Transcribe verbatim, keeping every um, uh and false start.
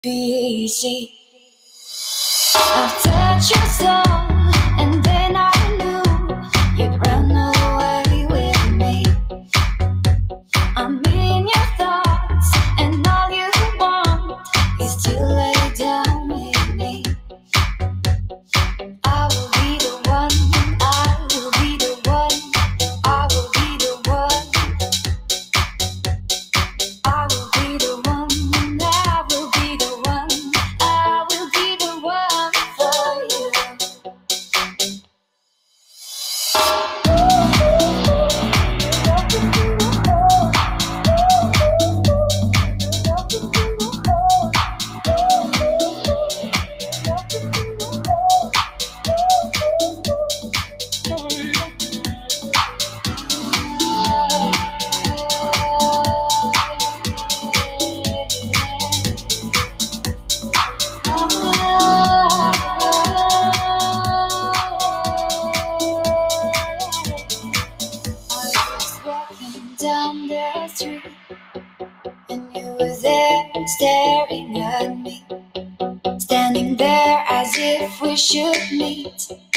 be easy. I've touched your soul, and then I knew you'd run away with me. I'm in your thoughts, and all you want is to lay down with me. I will be the one, I will be the one, I will be the one, I will be the one, I will be the one, I will be the one for you. Down the street, and you were there staring at me, standing there as if we should meet.